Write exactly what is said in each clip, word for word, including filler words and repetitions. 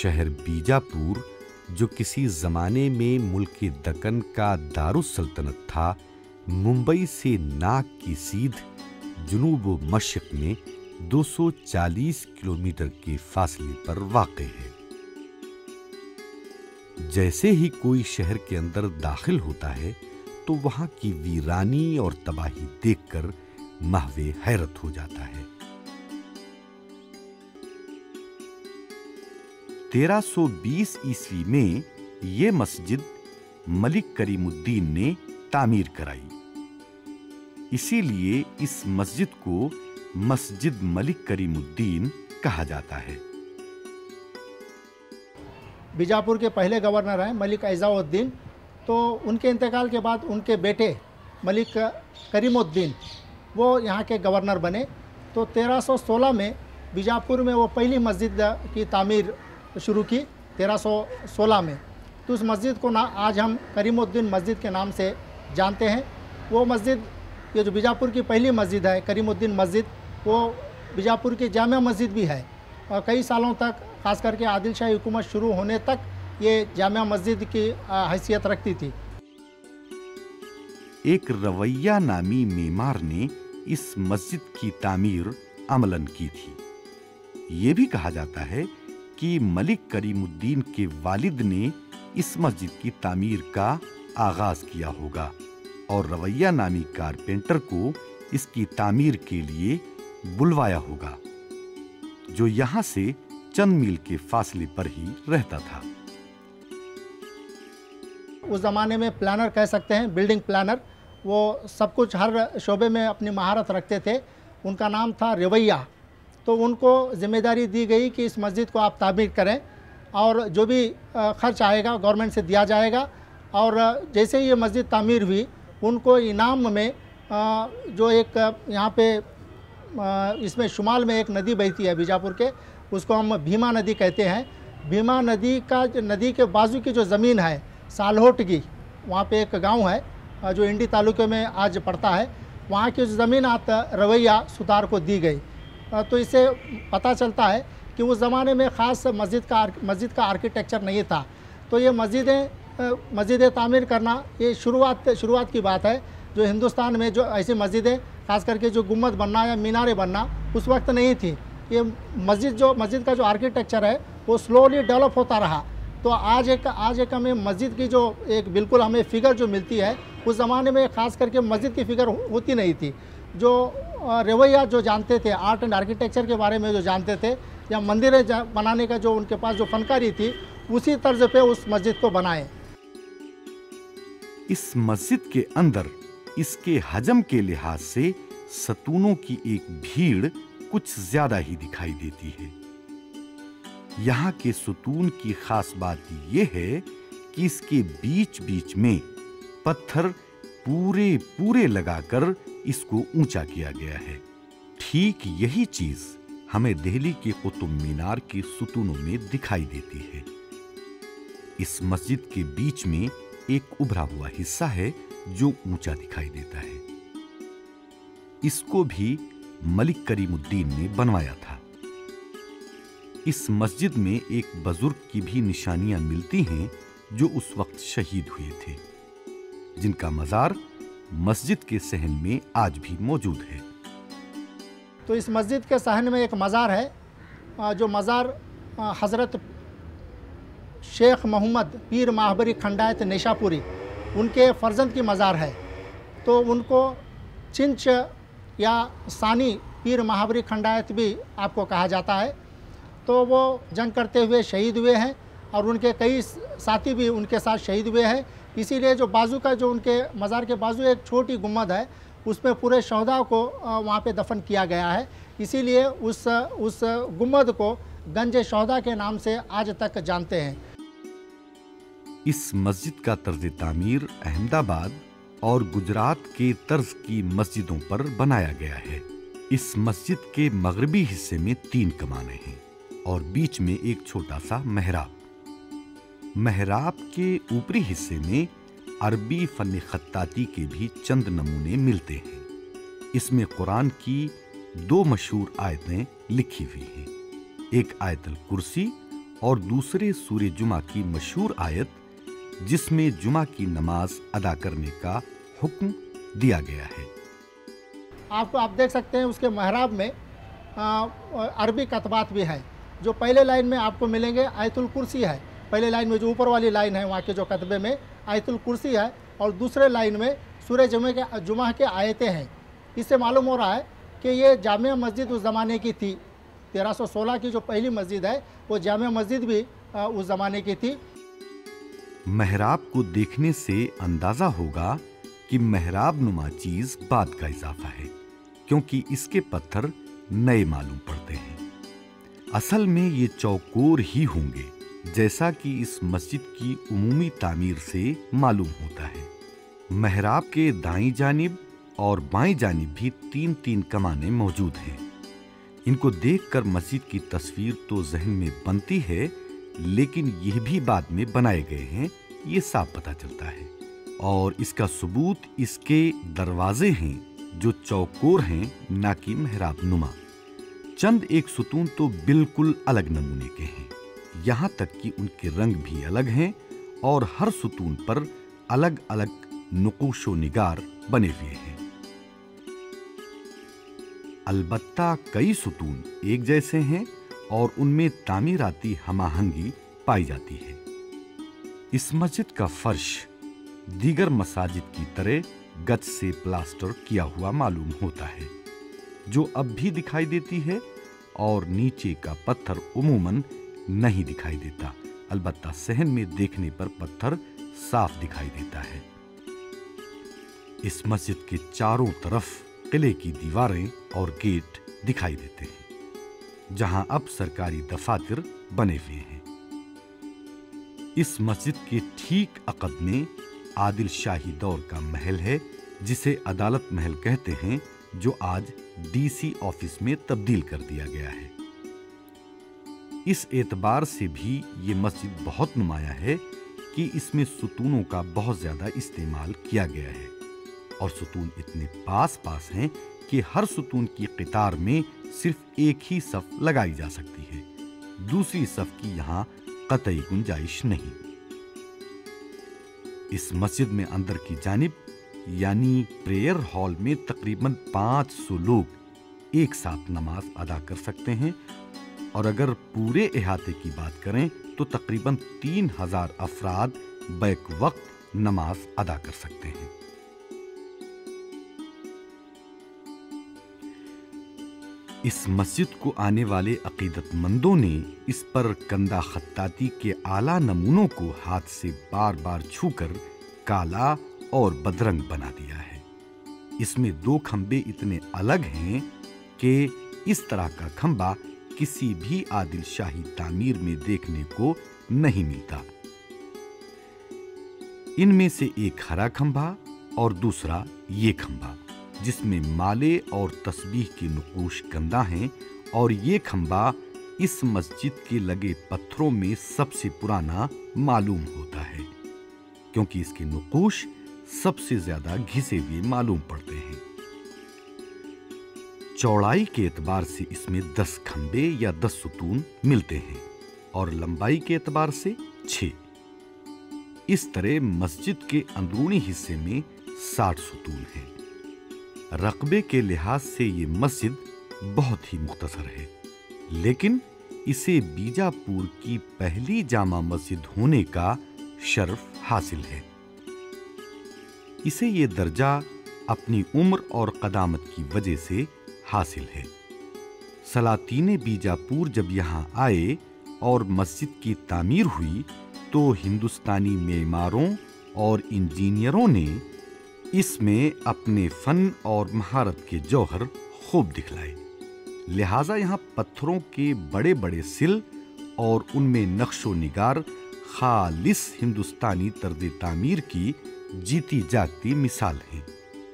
شہر بیجاپور جو کسی زمانے میں ملک دکن کا دارالسلطنت تھا، ممبئی سے ناک کی سیدھ جنوب و مشرق میں دو سو چالیس کلومیٹر کے فاصلے پر واقع ہے۔ جیسے ہی کوئی شہر کے اندر داخل ہوتا ہے تو وہاں کی ویرانی اور تباہی دیکھ کر محو حیرت ہو جاتا ہے۔ تیرہ سو بیس عیسوی میں یہ مسجد ملک کریم الدین نے تعمیر کرائی، اسی لیے اس مسجد کو مسجد ملک کریم الدین کہا جاتا ہے۔ بیجاپور کے پہلے گورنر ہیں ملک اعزاز الدین، تو ان کے انتقال کے بعد ان کے بیٹے ملک کریم الدین وہ یہاں کے گورنر بنے، تو تیرہ سو سولہ میں بیجاپور میں وہ پہلی مسجد کی تعمیر شروع کی تیرہ سو سولہ میں۔ تو اس مسجد کو نا آج ہم کریم الدین مسجد کے نام سے جانتے ہیں۔ وہ مسجد یہ جو بیجاپور کی پہلی مسجد ہے کریم الدین مسجد، وہ بیجاپور کی جامع مسجد بھی ہے، اور کئی سالوں تک خاص کر کے عادل شاہی حکومت شروع ہونے تک یہ جامع مسجد کی حیثیت رکھتی تھی۔ ایک رویہ نامی معمار نے اس مسجد کی تعمیر عملاً کی تھی۔ یہ بھی کہا جاتا ہے کہ ملک کریم الدین کے والد نے اس مسجد کی تعمیر کا آغاز کیا ہوگا اور رویہ نامی کارپینٹر کو اس کی تعمیر کے لیے بلوایا ہوگا، جو یہاں سے چند میل کے فاصلے پر ہی رہتا تھا۔ اس زمانے میں پلانر کہہ سکتے ہیں، بلڈنگ پلانر، وہ سب کچھ ہر شعبے میں اپنی مہارت رکھتے تھے۔ ان کا نام تھا رویہ، تو ان کو ذمہ داری دی گئی کہ اس مسجد کو آپ تعمیر کریں اور جو بھی خرچ آئے گا گورنمنٹ سے دیا جائے گا۔ اور جیسے ہی یہ مسجد تعمیر ہوئی، ان کو انعام میں جو ایک یہاں پہ اس میں شمال میں ایک ندی بہتی ہے بیجاپور کے، اس کو ہم بھیما ندی کہتے ہیں۔ بھیما ندی کا ندی کے بازو کی جو زمین ہے سالہوٹگی، وہاں پہ ایک گاؤں ہے جو انڈی تعلقے میں آج پڑتا ہے، وہاں کی زمین آتا رویہ ستار کو دی گئی۔ تو اس سے پتہ چلتا ہے کہ اس زمانے میں خاص مسجد کا مسجد کا آرکیٹیکچر نہیں تھا، تو یہ مسجدیں مسجدیں تعمیر کرنا یہ شروعات شروعات کی بات ہے، جو ہندوستان میں جو ایسی مسجدیں خاص کر کے جو گنبد بننا یا میناریں بننا اس وقت نہیں تھی۔ یہ مسجد جو مسجد کا جو آرکیٹیکچر ہے وہ سلولی ڈیولپ ہوتا رہا، تو آج ایک آج ایک ہمیں مسجد کی جو ایک بالکل ہمیں فگر جو ملتی ہے، اس زمانے میں خاص کر کے مسجد کی فگر ہوتی نہیں تھی۔ جو رویہ جو جانتے تھے، آرٹ اینڈ آرکیٹیکچر کے بارے میں جو جانتے تھے یا مندریں بنانے کا جو ان کے پاس جو فنکاری تھی، اسی طرز پہ اس مسجد کو بنائے۔ اس مسجد کے اندر اس کے حجم کے لحاظ سے ستونوں کی ایک بھیڑ کچھ زیادہ ہی دکھائی دیتی ہے۔ یہاں کے ستون کی خاص بات یہ ہے کہ اس کے بیچ بیچ میں پتھر پورے پورے لگا کر اس کو اونچا کیا گیا ہے۔ ٹھیک یہی چیز ہمیں دہلی کے قطب مینار کے ستونوں میں دکھائی دیتی ہے۔ اس مسجد کے بیچ میں ایک ابھرا ہوا حصہ ہے جو اونچا دکھائی دیتا ہے۔ اس کو بھی ملک کریم الدین نے بنوایا تھا۔ اس مسجد میں ایک بزرگ کی بھی نشانیاں ملتی ہیں جو اس وقت شہید ہوئے تھے، جن کا مزار مسجد کے صحن میں آج بھی موجود ہے۔ تو اس مسجد کے صحن میں ایک مزار ہے، جو مزار حضرت شیخ محمد پیر ماہبری کھنڈایت نیشاپوری، ان کے فرزند کی مزار ہے۔ تو ان کو چنچ یا ثانی پیر ماہبری کھنڈایت بھی آپ کو کہا جاتا ہے۔ تو وہ جنگ کرتے ہوئے شہید ہوئے ہیں اور ان کے کئی ساتھی بھی ان کے ساتھ شہید ہوئے ہیں، اسی لیے جو بازو کا جو ان کے مزار کے بازو ایک چھوٹی گنبد ہے، اس میں پورے شہداء کو وہاں پہ دفن کیا گیا ہے، اسی لیے اس اس گنبد کو گنج شہداء کے نام سے آج تک جانتے ہیں۔ اس مسجد کا طرز تعمیر احمد آباد اور گجرات کے طرز کی مسجدوں پر بنایا گیا ہے۔ اس مسجد کے مغربی حصے میں تین کمانیں ہیں اور بیچ میں ایک چھوٹا سا محراب۔ محراب کے اوپری حصے میں عربی فن خطاطی کے بھی چند نمونے ملتے ہیں۔ اس میں قرآن کی دو مشہور آیتیں لکھی ہوئی ہیں، ایک آیت الکرسی اور دوسرے سورہ جمعہ کی مشہور آیت جس میں جمعہ کی نماز ادا کرنے کا حکم دیا گیا ہے۔ آپ کو آپ دیکھ سکتے ہیں اس کے محراب میں عربی کتبات بھی ہے۔ جو پہلے لائن میں آپ کو ملیں گے آیت الکرسی ہے، پہلے لائن میں جو اوپر والی لائن ہے وہاں کے جو کتبے میں آیت الکرسی ہے، اور دوسرے لائن میں سورہ جمعہ کے جمعہ کے آیتیں ہیں۔ اس سے معلوم ہو رہا ہے کہ یہ جامع مسجد اس زمانے کی تھی۔ تیرہ سو سولہ کی جو پہلی مسجد ہے وہ جامع مسجد بھی اس زمانے کی تھی۔ محراب کو دیکھنے سے اندازہ ہوگا کہ محراب نما چیز بعد کا اضافہ ہے، کیونکہ اس کے پتھر نئے معلوم پڑتے ہیں۔ اصل میں یہ چوکور ہی ہوں گے، جیسا کہ اس مسجد کی عمومی تعمیر سے معلوم ہوتا ہے۔ محراب کے دائیں جانب اور بائیں جانب بھی تین تین کمانیں موجود ہیں۔ ان کو دیکھ کر مسجد کی تصویر تو ذہن میں بنتی ہے، لیکن یہ بھی بعد میں بنائے گئے ہیں، یہ صاف پتہ چلتا ہے۔ اور اس کا ثبوت اس کے دروازے ہیں جو چوکور ہیں، نہ کہ محراب نما۔ چند ایک ستون تو بالکل الگ نمونے کے ہیں، یہاں تک کہ ان کے رنگ بھی الگ ہیں اور ہر ستون پر الگ الگ نقوش و نگار بنے ہوئے ہیں۔ البتہ کئی ستون ایک جیسے ہیں اور ان میں تعمیراتی ہم آہنگی پائی جاتی ہے۔ اس مسجد کا فرش دیگر مساجد کی طرح گچ سے پلاسٹر کیا ہوا معلوم ہوتا ہے، جو اب بھی دکھائی دیتی ہے، اور نیچے کا پتھر عموماً نہیں دکھائی دیتا، البتہ صحن میں دیکھنے پر پتھر صاف دکھائی دیتا ہے۔ اس مسجد کے چاروں طرف قلعے کی دیواریں اور گیٹ دکھائی دیتے ہیں، جہاں اب سرکاری دفاتر بنے ہوئے ہیں۔ اس مسجد کے ٹھیک عقب میں عادل شاہی دور کا محل ہے، جسے عدالت محل کہتے ہیں، جو آج ڈی سی آفس میں تبدیل کر دیا گیا ہے۔ اس اعتبار سے بھی یہ مسجد بہت نمایاں ہے کہ اس میں ستونوں کا بہت زیادہ استعمال کیا گیا ہے، اور ستون اتنے پاس پاس ہیں کہ ہر ستون کی قطار میں صرف ایک ہی صف لگائی جا سکتی ہے، دوسری صف کی یہاں قطعی گنجائش نہیں۔ اس مسجد میں اندر کی جانب یعنی پریئر ہال میں تقریباً پانچ سو لوگ ایک ساتھ نماز ادا کر سکتے ہیں، اور اگر پورے احاطے کی بات کریں تو تقریباً تین ہزار افراد بیک وقت نماز ادا کر سکتے ہیں۔ اس مسجد کو آنے والے عقیدت مندوں نے اس پر کندہ خطاطی کے اعلیٰ نمونوں کو ہاتھ سے بار بار چھو کر کالا اور بدرنگ بنا دیا ہے۔ اس میں دو کھمبے اتنے الگ ہیں کہ اس طرح کا کھمبا کسی بھی عادل شاہی تعمیر میں دیکھنے کو نہیں ملتا۔ ان میں سے ایک ہرا کھمبا اور دوسرا یہ کھمبا، جس میں مالے اور تسبیح کے نقوش کندہ ہیں، اور یہ کھمبا اس مسجد کے لگے پتھروں میں سب سے پرانا معلوم ہوتا ہے، کیونکہ اس کے نقوش سب سے زیادہ گھسے ہوئے معلوم پڑتے ہیں۔ چوڑائی کے اعتبار سے اس میں دس کھمبے یا دس ستون ملتے ہیں، اور لمبائی کے اعتبار سے چھ۔ اس طرح مسجد کے اندرونی حصے میں ساٹھ ستون ہیں۔ رقبے کے لحاظ سے یہ مسجد بہت ہی مختصر ہے، لیکن اسے بیجاپور کی پہلی جامع مسجد ہونے کا شرف حاصل ہے۔ اسے یہ درجہ اپنی عمر اور قدامت کی وجہ سے حاصل ہے۔ سلاطین بیجاپور جب یہاں آئے اور مسجد کی تعمیر ہوئی تو ہندوستانی معماروں اور انجینئروں نے اس میں اپنے فن اور مہارت کے جوہر خوب دکھلائے، لہٰذا یہاں پتھروں کے بڑے بڑے سل اور ان میں نقش و نگار خالص ہندوستانی طرز تعمیر کی جیتی جاگتی مثال ہیں۔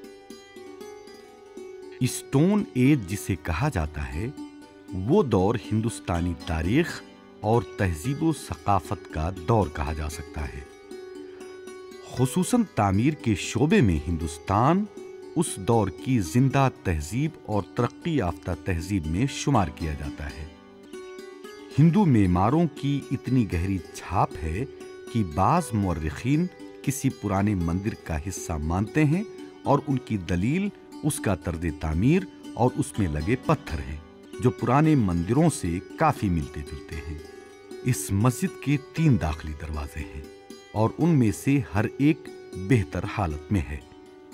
اسٹون ایج جسے کہا جاتا ہے، وہ دور ہندوستانی تاریخ اور تہذیب و ثقافت کا دور کہا جا سکتا ہے۔ خصوصاً تعمیر کے شعبے میں ہندوستان اس دور کی زندہ تہذیب اور ترقی یافتہ تہذیب میں شمار کیا جاتا ہے۔ हिंदू मेमारों की इतनी गहरी छाप है कि बाज मुअर्रिखीन किसी पुराने मंदिर का हिस्सा मानते हैं और उनकी दलील उसका तर्ज तामीर और उसमें लगे पत्थर हैं, जो पुराने मंदिरों से काफी मिलते जुलते हैं। इस मस्जिद के तीन दाखिली दरवाजे हैं और उनमें से हर एक बेहतर हालत में है।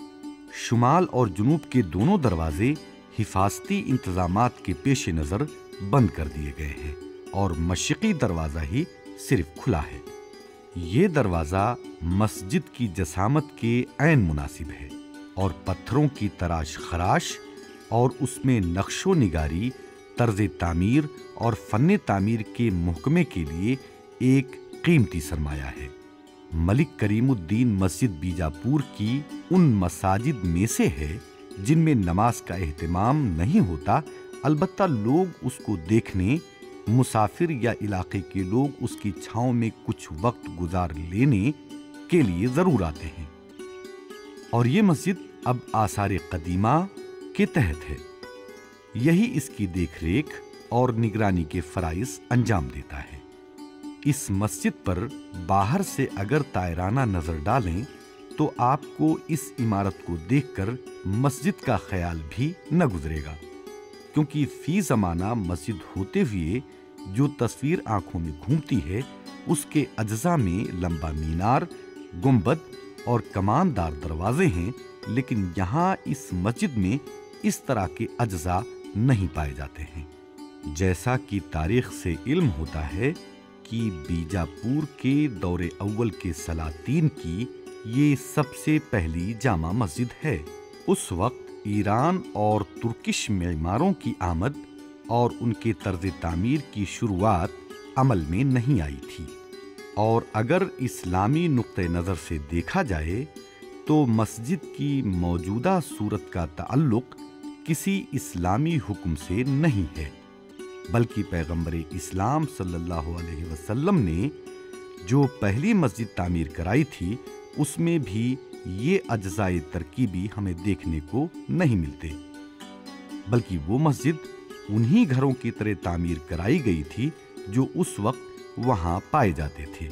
शुमाल और जुनूब के दोनों दरवाजे हिफाजती इंतजामात के पेश नज़र बंद कर दिए गए हैं और मशरिकी दरवाज़ा ही सिर्फ खुला है। ये दरवाज़ा मस्जिद की जसामत के ऐन मुनासिब है और पत्थरों की तराश खराश और उसमें नक्शो निगारी, तर्ज तामीर और फन तामीर के मुहकमे के लिए एक कीमती सरमाया है। मलिक करीमुद्दीन मस्जिद बीजापुर की उन मसाजिद में से है जिनमें नमाज का एहतमाम नहीं होता, अलबत्ता लोग उसको देखने, मुसाफिर या इलाके के लोग उसकी छांव में कुछ वक्त गुजार लेने के लिए जरूर आते हैं। और ये मस्जिद अब आसार कदीमा के तहत है। यही इसकी देखरेख और निगरानी के फराइज अंजाम देता है। इस मस्जिद पर बाहर से अगर तायराना नजर डालें तो आपको इस इमारत को देखकर मस्जिद का ख्याल भी न गुजरेगा, क्योंकि फी जमाना मस्जिद होते हुए जो तस्वीर आंखों में घूमती है उसके अज्जा में लंबा मीनार, गुंबद और कमानदार दरवाजे हैं, लेकिन यहाँ इस मस्जिद में इस तरह के अज्जा नहीं पाए जाते हैं। जैसा कि तारीख से इल्म होता है कि बीजापुर के दौरे अव्वल के सलातीन की ये सबसे पहली जामा मस्जिद है। उस वक्त ईरान और तुर्किश मेमारों की आमद और उनके तर्ज तामीर की शुरुआत अमल में नहीं आई थी, और अगर इस्लामी नुक्ते नज़र से देखा जाए तो मस्जिद की मौजूदा सूरत का ताल्लुक किसी इस्लामी हुक्म से नहीं है, बल्कि पैगंबर इस्लाम सल्लल्लाहु अलैहि वसल्लम ने जो पहली मस्जिद तामीर कराई थी उसमें भी ये अज्जाए तरकीबी हमें देखने को नहीं मिलते, बल्कि वो मस्जिद उन्हीं घरों की तरह तामीर कराई गई थी जो उस वक्त वहां पाए जाते थे।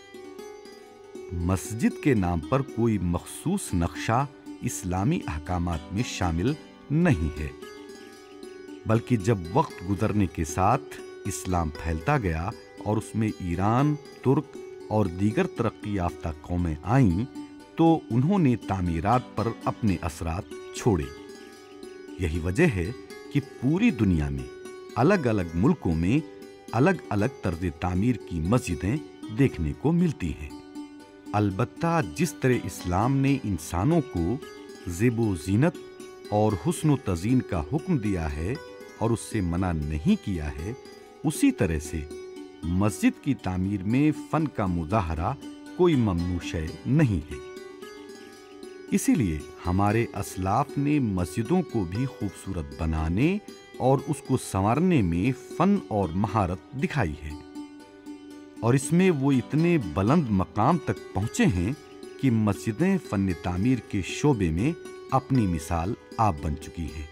मस्जिद के नाम पर कोई मखसूस नक्शा इस्लामी अहकामात में शामिल नहीं है, बल्कि जब वक्त गुजरने के साथ इस्लाम फैलता गया और उसमें ईरान, तुर्क और दीगर तरक्की याफ्ता कौमें आईं, तो उन्होंने तामीरात पर अपने असरात छोड़े। यही वजह है कि पूरी दुनिया में अलग अलग मुल्कों में अलग अलग तर्ज तामीर की मस्जिदें देखने को मिलती हैं। अलबत्ता जिस तरह इस्लाम ने इंसानों को ज़ेबो ज़ीनत और हुस्न तज़ीन का हुक्म दिया है और उससे मना नहीं किया है, उसी तरह से मस्जिद की तामीर में फन का मुजाहरा कोई ममनू शय नहीं है। इसीलिए हमारे असलाफ ने मस्जिदों को भी खूबसूरत बनाने और उसको संवारने में फन और महारत दिखाई है, और इसमें वो इतने बुलंद मकाम तक पहुंचे हैं कि मस्जिदें फन तामीर के शोबे में अपनी मिसाल आप बन चुकी हैं।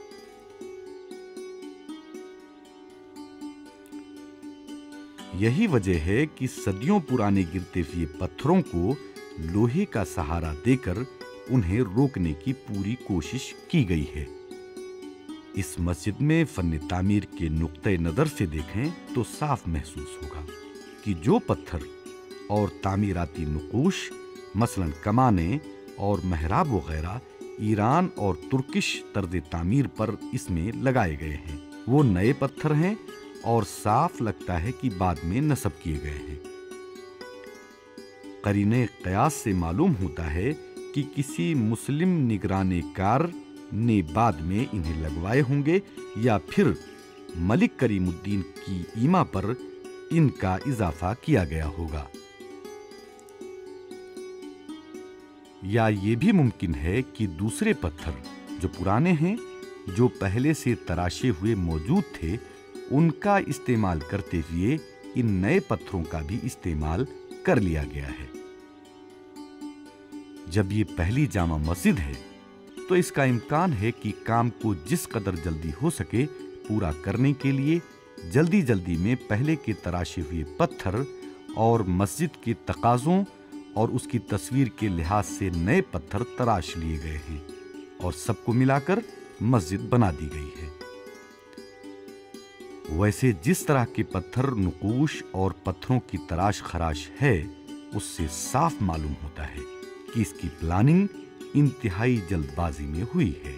यही वजह है कि सदियों पुराने गिरते हुए पत्थरों को लोहे का सहारा देकर उन्हें रोकने की पूरी कोशिश की गई है। इस मस्जिद में फन तामीर के नुक्ते नज़र से देखें तो साफ महसूस होगा कि जो पत्थर और तामीराती नुकूश, मसलन कमाने और महराब वगैरह ईरान और तुर्किश तर्ज तामीर पर इसमें लगाए गए हैं, वो नए पत्थर हैं और साफ लगता है कि बाद में नस्ब किए गए हैं। करीने क़यास से मालूम होता है कि किसी मुस्लिम निगराने कार ने बाद में इन्हें लगवाए होंगे या फिर मलिक करीमुद्दीन की ईमा पर इनका इजाफा किया गया होगा, या ये भी मुमकिन है कि दूसरे पत्थर जो पुराने हैं, जो पहले से तराशे हुए मौजूद थे, उनका इस्तेमाल करते हुए इन नए पत्थरों का भी इस्तेमाल कर लिया गया है। जब ये पहली जामा मस्जिद है तो इसका इम्कान है कि काम को जिस कदर जल्दी हो सके पूरा करने के लिए जल्दी जल्दी में पहले के तराशे हुए पत्थर और मस्जिद के तकाज़ों और उसकी तस्वीर के लिहाज से नए पत्थर तराश लिए गए हैं और सबको मिलाकर मस्जिद बना दी गई है। वैसे जिस तरह के पत्थर नुकूश और पत्थरों की तराश खराश है, उससे साफ मालूम होता है कि इसकी प्लानिंग इंतहाई जल्दबाजी में हुई है,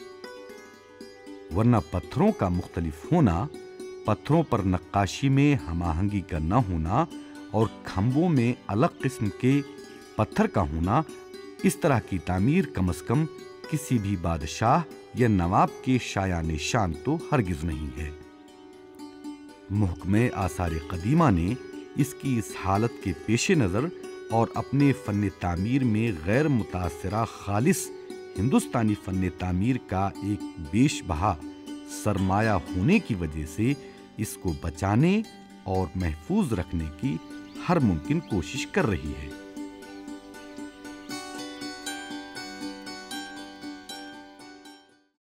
वरना पत्थरों का मुख्तलिफ होना, पत्थरों पर नक्काशी में हमाहंगी का न होना और खंभों में अलग किस्म के पत्थर का होना, इस तरह की तामीर कम से कम किसी भी बादशाह या नवाब के शायान शान तो हरगिज नहीं है। मुहकमे आसार कदीमा ने इसकी इस हालत के पेश नज़र और अपने फ़न तामीर में गैर मुतासरा खालिस हिंदुस्तानी फ़न तामीर का एक बेशबहा सरमाया होने की वजह से इसको बचाने और महफूज रखने की हर मुमकिन कोशिश कर रही है।